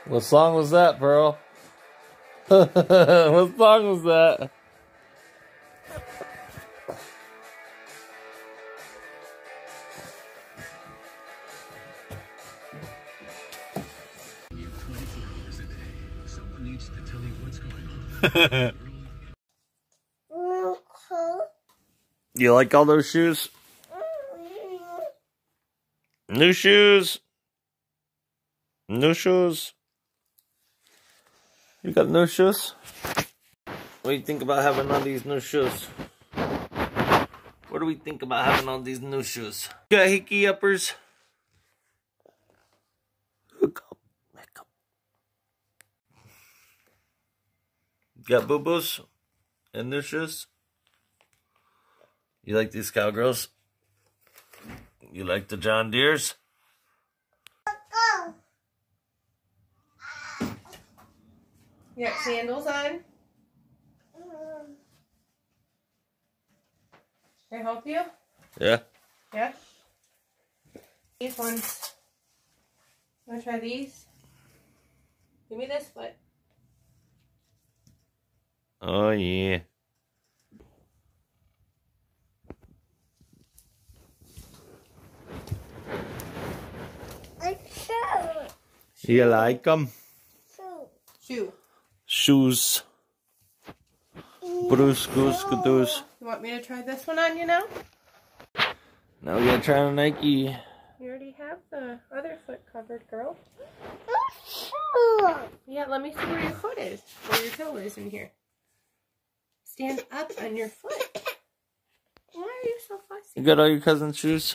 What song was that, Pearl? What song was that? Someone needs to tell you what's going on. You like all those shoes? New shoes. New shoes. You got new shoes? What do you think about having on these new shoes? What do we think about having on these new shoes? You got hickey uppers? Look up. Look up. You got boo-boos and new shoes? You like these cowgirls? You like the John Deeres? You got sandals on? Can I help you? Yeah. Yeah? These ones. You want to try these? Give me this foot. Oh, yeah. You like them? Shoe. Shoes. Bruce, goose, goose. You want me to try this one on you now? Now we gotta try on Nike. You already have the other foot covered, girl. Yeah, let me see where your foot is. Where your toe is in here. Stand up on your foot. Why are you so fussy? You got all your cousin's shoes?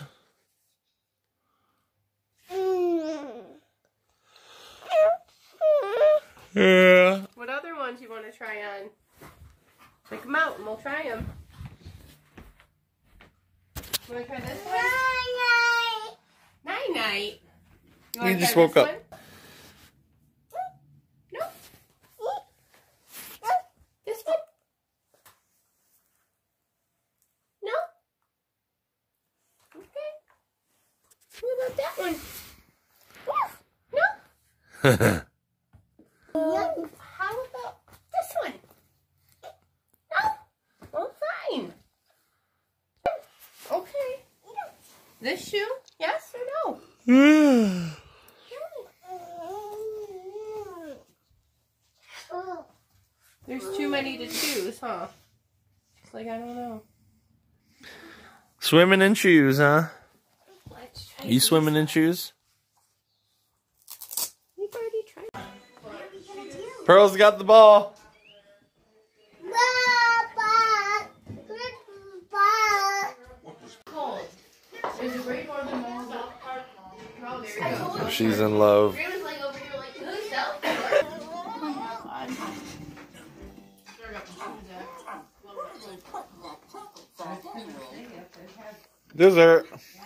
Yeah. What other ones you want to try on? Take them out and we'll try them. You want to try this one? Night night. You just woke up. No. This one? No. Okay. What about that one? No. How about this one? No. Oh, fine. Okay. This shoe? Yes or no? There's too many to choose, huh? It's like, I don't know. Swimming in shoes, huh? Let's try You swimming in shoes? We've already tried. Pearl's got the ball. There's a Great Northern Mall. Oh, there you go. She's in love. Grandma's like over here like, can I sell? Dessert.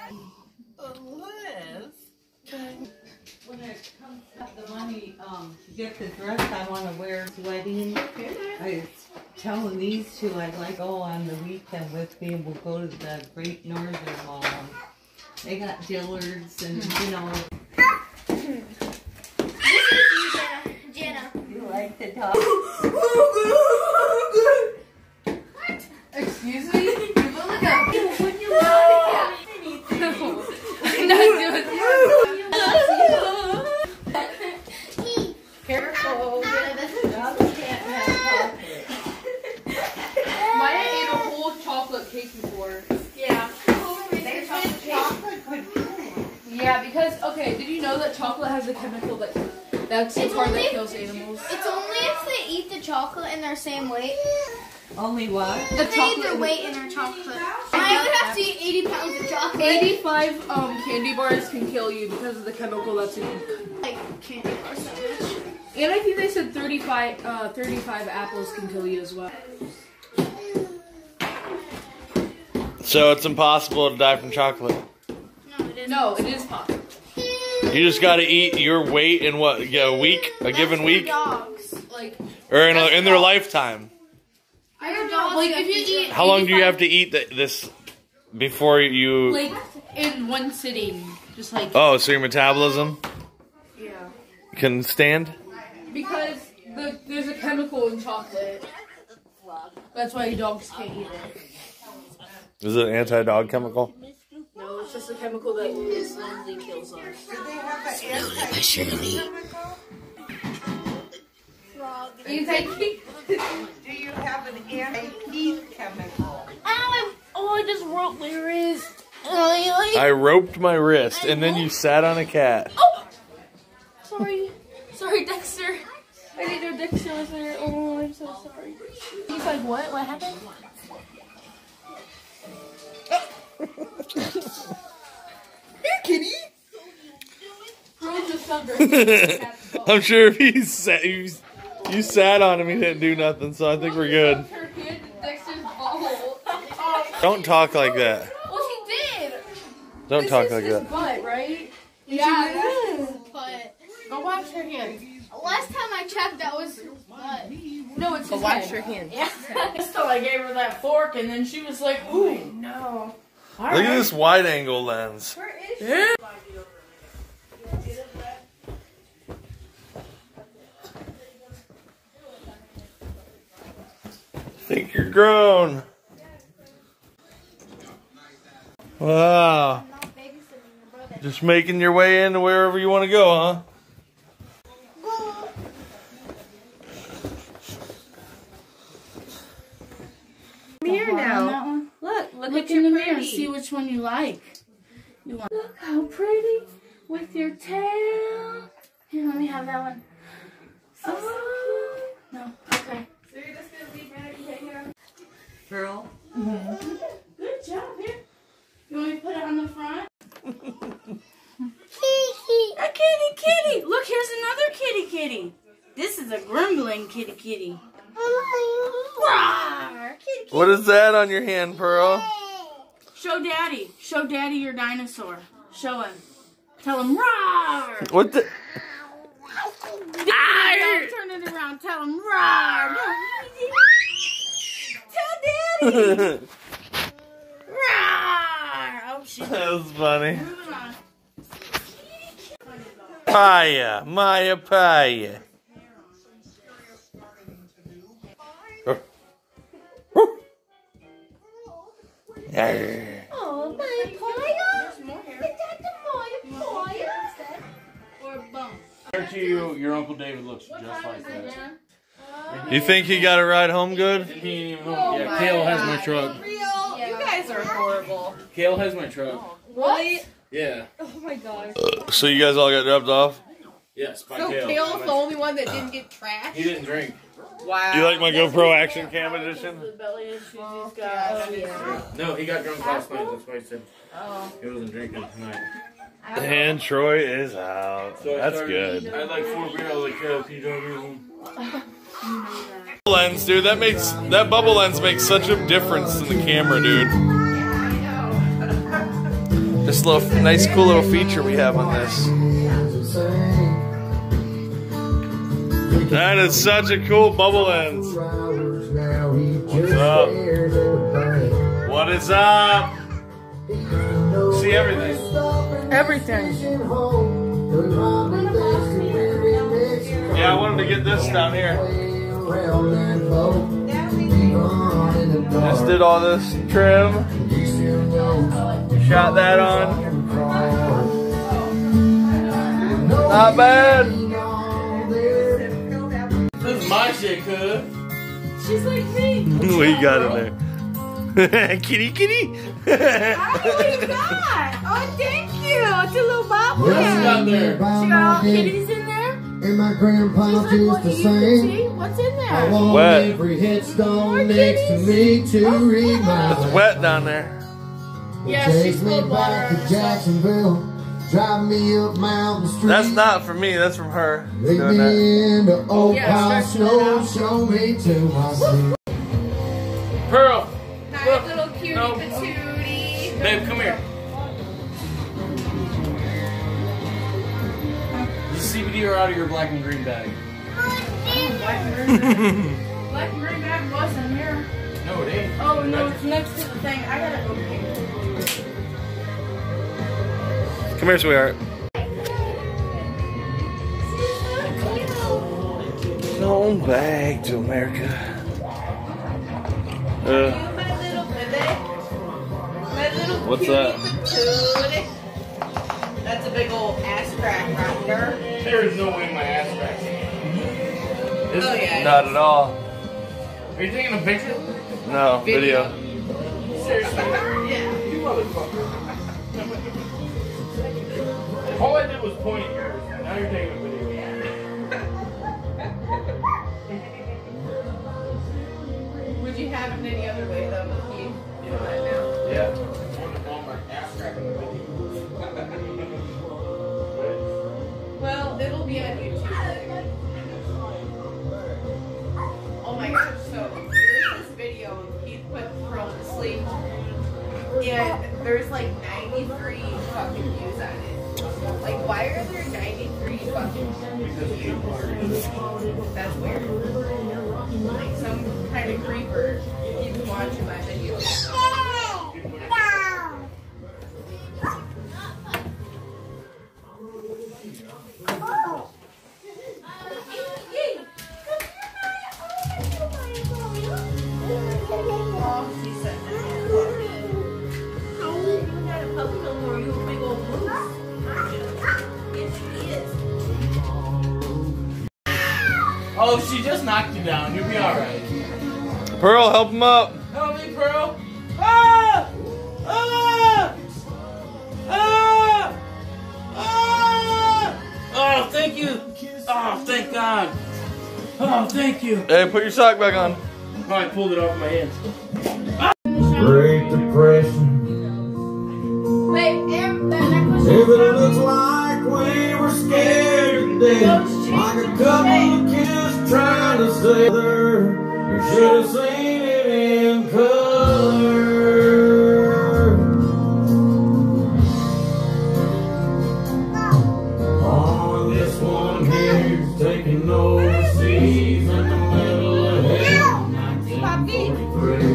When it comes to the money to get the dress I want to wear to wedding, I was telling these two I'd like go on the weekend with me and we'll go to the Great Northern Mall. They got Dillard's and you know. Jenna. You like the dog? What? Excuse me? You look like a... When you want I'm not doing that. Careful. Maya ate a whole chocolate cake before. Yeah. Yeah, because, okay, did you know that chocolate has a chemical that's the part that kills animals? It's only if they eat the chocolate in their same weight. Only what? If they eat their weight in their chocolate. I would have to eat 80 pounds of chocolate. 85 candy bars can kill you because of the chemical that's in Like candy bars so much. And I think they said 35 apples can kill you as well. So it's impossible to die from chocolate. No, it isn't. No, it is possible. You just gotta eat your weight in what? Yeah, a week? A given week? Dogs. Like, Or in their lifetime? I don't know. Like, if you eat... How long do you have to eat this before you... Like, in one sitting. Just like... Oh, so your metabolism? Yeah. can stand? Because there's a chemical in chocolate. That's why dogs can't eat it. Is it an anti-dog chemical? No, it's just a chemical that slowly kills us. Do you have an anti-heat chemical? I just broke my wrist. I roped my wrist, and then you sat on a cat. Oh! Sorry, Dexter. I didn't know Dexter was there. Oh, I'm so sorry. He's like, what? What happened? Here, kitty. I'm sure if you sat on him, he didn't do nothing, so I think we're good. Don't talk like that. Well, she did. Don't talk like that. Butt, right? Yeah, that's butt. Go wash her hands. Last time I checked, that was butt. No, it's his Wash head. your hands. Yeah. So I gave her that fork, and then she was like, "Ooh, no." Look at this wide-angle lens. Think you're grown. Wow. Just making your way into wherever you want to go, huh? Mirror now. Look Look at in your the mirror and pretty. see which one you like. Look how pretty with your tail. Here, let me have that one. Oh, no, okay. So you're just gonna leave Maggie hanging out? Girl. Good job. Here, you want me to put it on the front? A kitty. Look, here's another kitty. This is a grumbling kitty. Rawr, kitty. What is that on your hand, Pearl? Show Daddy your dinosaur. Show him. Tell him roar. What the? Don't turn it around. Tell him roar. Tell Daddy. Roar. Oh, shit. That was funny. Moving on. Paya, Maya Paya. Oh, my Poya. Is that the Poya? Or bump. Guarantee you, your Uncle David looks just like that. You think he got a ride home good? And he ain't even home. Yeah, Kale has my truck. You guys are horrible. Kale has my truck. What? Yeah. Oh my gosh. So you guys all got dropped off? Yes, by So Kale. Kale's the only one that didn't get trashed? He didn't drink. Wow. You like my GoPro Action Cam edition? The belly issues he's got. Yeah. No, he got drunk last night. That's why he said he wasn't drinking tonight. And Troy is out. So I That's started- good. I had like 4 beers. I was like, Kale, can you drive me home? Lens, dude, that bubble lens makes such a difference in the camera, dude. This nice, cool little feature we have on this. That is such a cool bubble lens. What's up? What is up? See everything. Everything. Yeah, I wanted to get this down here. Just did all this trim. Shot that on. Not bad. This is my shit, cuz. She's like me. What you got in there? Kitty. What you got? Oh, thank you. It's a little bobble. What else you got there? She got all kitties in there. And my grandpa She's just like, what the do you same. see? What's in I there? want Wet. every headstone next to me to remind It's wet down there. Yeah, she Take me spilled water back on to herself. Jacksonville, drive me up Mountain Street. That's not for me. That's from her. Take Doing that. me into Old Yeah, Pile stretching it Snow, out. show me to my seat. Pearl. Hi, little cutie No. patootie. Babe, come here. Is it CBD or out of your black and green bag? Black and green bag was in here. No, it ain't. Oh, no, it's next to the thing. I gotta go pay. Come here, sweetheart. Heading home back to America. What's that? That's a big old ass crack right there. There is no way my ass cracks. Oh yeah. Not at all. Are you taking a picture? No, video. Seriously? Yeah. You motherfucker. All I did was point at yours. Now you're taking a video. Would you have it any other way though, Keith? You know that now. Yeah. I want to blow my ass crack in the video. Well, it'll be on YouTube. Oh my gosh, so there's this video of Keith put Pearl to sleep. And there's like 93 fucking views on it. Like, why are there 93 fucking views? That's weird. Like, some kind of creeper keeps watching my videos. Oh, she said that. Oh, she just knocked you down. You'll be alright. Pearl, help him up. Help me, Pearl. Ah! Ah! Ah! Ah! Oh, thank you. Oh, thank God. Oh, thank you. Hey, put your sock back on. Oh, I pulled it off my hands. Great Depression. Wait, that necklace If it looks like we were scared to death, like a couple of kids trying to stay there, you should have seen it in color. On this one here's taking overseas in the middle of hell, 1943.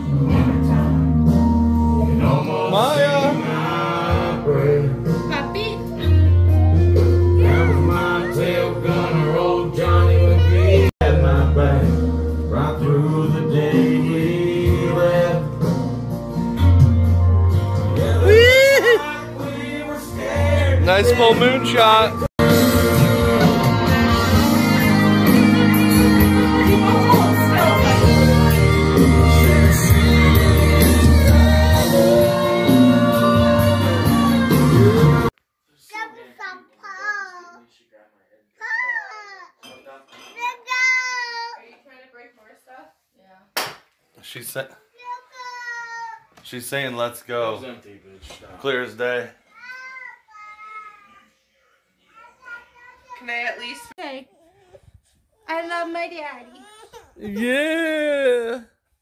And almost Maya. see my breath. Papi. That was my tail gunner, old Johnny McGee. Had my back right through the day he left. Yeah, like we were scared. Nice full moonshot. Are you trying to break more stuff? Yeah. She's saying let's It was go. empty, bitch. Stop. Clear as day. Can I at least? Okay. I love my daddy. Yeah.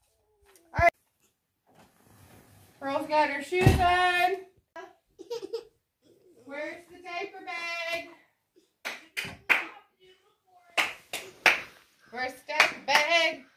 Pearl's got her shoes on. Where's the diaper bag? Where's the diaper bag?